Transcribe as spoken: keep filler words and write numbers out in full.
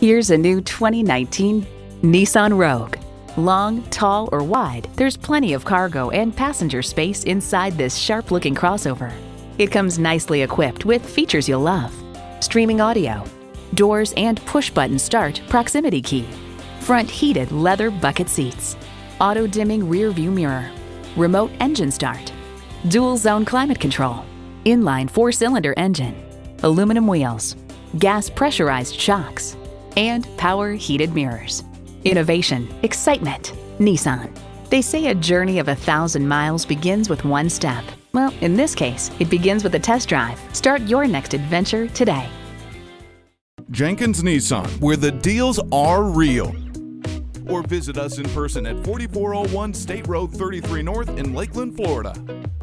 Here's a new twenty nineteen Nissan Rogue. Long, tall, or wide, there's plenty of cargo and passenger space inside this sharp-looking crossover. It comes nicely equipped with features you'll love: streaming audio, doors and push-button start proximity key, front heated leather bucket seats, auto-dimming rear-view mirror, remote engine start, dual-zone climate control, inline four-cylinder engine, aluminum wheels, gas pressurized shocks, and power heated mirrors. Innovation, excitement, Nissan. They say a journey of a thousand miles begins with one step. Well, in this case, it begins with a test drive. Start your next adventure today. Jenkins Nissan, where the deals are real. Or visit us in person at forty-four oh one State Road thirty-three North in Lakeland, Florida.